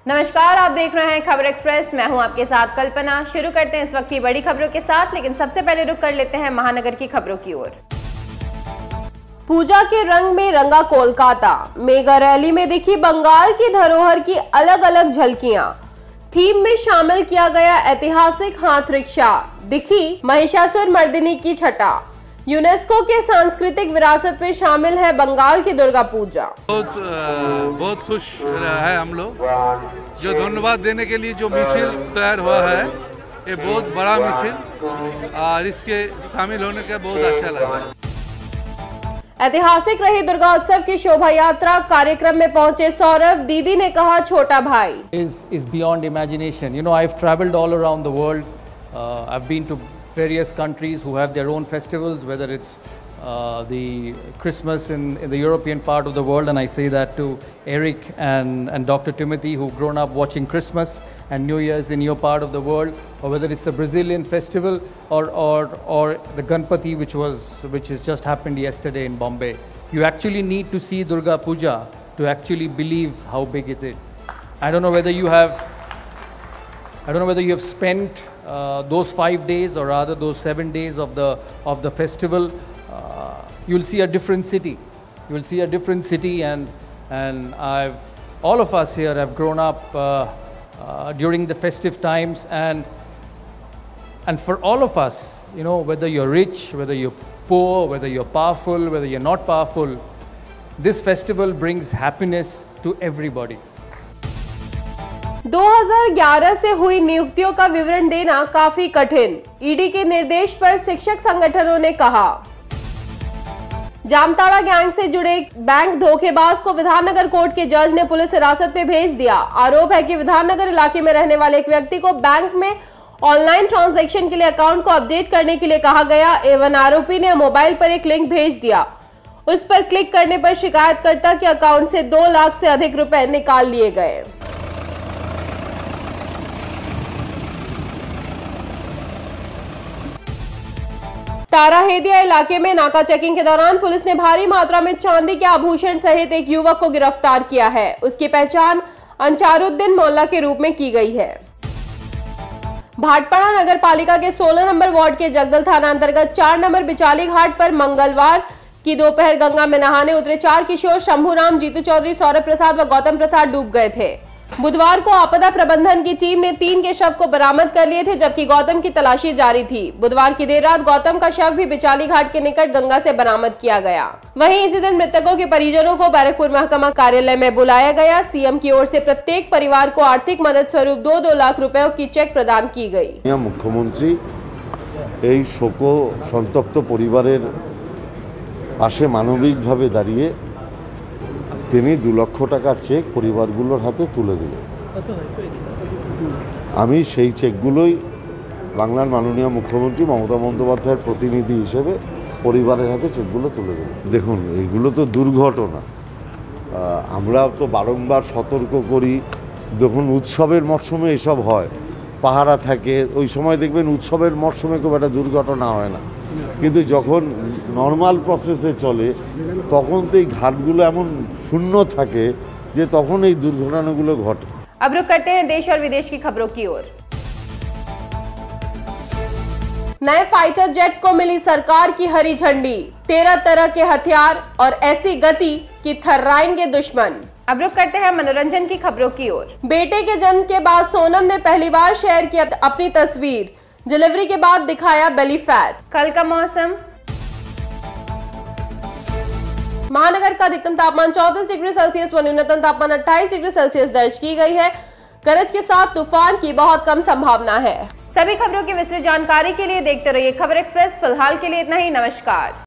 नमस्कार, आप देख रहे हैं खबर एक्सप्रेस। मैं हूं आपके साथ कल्पना। शुरू करते हैं इस वक्त की बड़ी खबरों के साथ, लेकिन सबसे पहले रुक कर लेते हैं महानगर की खबरों की ओर। पूजा के रंग में रंगा कोलकाता। मेगा रैली में दिखी बंगाल की धरोहर की अलग अलग झलकियां। थीम में शामिल किया गया ऐतिहासिक हाथ रिक्शा। दिखी महिषासुर मर्दिनी की छटा। यूनेस्को के सांस्कृतिक विरासत में शामिल है बंगाल की दुर्गा पूजा। बहुत खुश है हम लोग, जो धन्यवाद देने के लिए जो मिছিল तैयार हुआ है, ये बहुत बड़ा मिছিল और इसके शामिल होने का बहुत अच्छा लगा। ऐतिहासिक रही दुर्गा उत्सव की शोभा यात्रा। कार्यक्रम में पहुंचे सौरभ। दीदी ने कहा छोटा भाई is beyond imagination. You know, I've traveled all around the world. I've been to various countries who have their own festivals, whether it's the Christmas in the European part of the world, and I say that to Eric and Dr. Timothy, who've grown up watching Christmas and New Year's in your part of the world, or whether it's the Brazilian festival or the Ganpati, which has just happened yesterday in Bombay. You actually need to see Durga Puja to actually believe how big is it. I don't know whether you have spent those 5 days, or rather those 7 days of the festival. You'll see a different city. You will see a different city, and all of us here have grown up during the festive times, and for all of us, you know, whether you're rich, whether you're poor, whether you're powerful, whether you're not powerful, this festival brings happiness to everybody. 2011 से हुई नियुक्तियों का विवरण देना काफी कठिन। ED के निर्देश पर शिक्षक संगठनों ने कहा। जामताड़ा गैंग से जुड़े बैंक धोखेबाज को विधाननगर कोर्ट के जज ने पुलिस हिरासत में भेज दिया। आरोप है कि विधाननगर इलाके में रहने वाले एक व्यक्ति को बैंक में ऑनलाइन ट्रांजैक्शन के लिए अकाउंट को अपडेट करने के लिए कहा गया एवं आरोपी ने मोबाइल पर एक लिंक भेज दिया। उस पर क्लिक करने पर शिकायतकर्ता के अकाउंट से 2 लाख से अधिक रुपए निकाल लिए गए। ताराहेदिया इलाके में नाका चेकिंग के दौरान पुलिस ने भारी मात्रा में चांदी के आभूषण सहित एक युवक को गिरफ्तार किया है। उसकी पहचान अंचारुद्दीन मोल्ला के रूप में की गई है। भाटपाड़ा नगर पालिका के 16 नंबर वार्ड के जगदल थाना अंतर्गत 4 नंबर बिचाली घाट पर मंगलवार की दोपहर गंगा में नहाने उतरे 4 किशोर शंभूराम, जीतू चौधरी, सौरभ प्रसाद व गौतम प्रसाद डूब गए थे। बुधवार को आपदा प्रबंधन की टीम ने 3 के शव को बरामद कर लिए थे, जबकि गौतम की तलाशी जारी थी। बुधवार की देर रात गौतम का शव भी बिचाली घाट के निकट गंगा से बरामद किया गया। वहीं इसी दिन मृतकों के परिजनों को बैरकपुर महकमा कार्यालय में बुलाया गया। सीएम की ओर से प्रत्येक परिवार को आर्थिक मदद स्वरूप 2-2 लाख रुपयों की चेक प्रदान की गई। मुख्यमंत्री এই শোক সন্তপ্ত পরিবারের পাশে মানবিকভাবে দাঁড়িয়ে তিনি 2 লক্ষ টাকার চেক পরিবারগুলোর হাতে তুলে দিলেন। আমি সেই চেকগুলোই বাংলার মাননীয় মুখ্যমন্ত্রী মমতা বন্দ্যোপাধ্যায়ের প্রতিনিধি হিসেবে পরিবারের হাতে চেকগুলো তুলে দিলেন। দেখুন, এইগুলো তো দুর্ঘটনা, আমরা তো বারংবার সতর্ক করি। দেখুন, উৎসবের মরশুমে এসব হয়, পাহারা থাকে, ওই সময় দেখবেন উৎসবের মরশুমে খুব একটা দুর্ঘটনা হয় না, কিন্তু যখন নর্মাল প্রসেসে চলে তখন তো এই ঘাটগুলো এমন শূন্য থাকে যে তখন এই দুর্ঘটনাগুলো ঘটে। अब रुक करते हैं देश और विदेश की खबरों की ओर। नए फाइटर जेट को मिली सरकार की हरी झंडी। 13 तरह के हथियार और ऐसी गति कि थर्राएंगे दुश्मन। अब रुक करते हैं मनोरंजन की खबरों की ओर। बेटे के जन्म के बाद सोनम ने पहली बार शेयर की अपनी तस्वीर। डिलीवरी के बाद दिखाया बेली फैट। कल का मौसम। महानगर का अधिकतम तापमान 34 डिग्री सेल्सियस व न्यूनतम तापमान 28 डिग्री सेल्सियस दर्ज की गई है। गरज के साथ तूफान की बहुत कम संभावना है। सभी खबरों की विस्तृत जानकारी के लिए देखते रहिए खबर एक्सप्रेस। फिलहाल के लिए इतना ही। नमस्कार।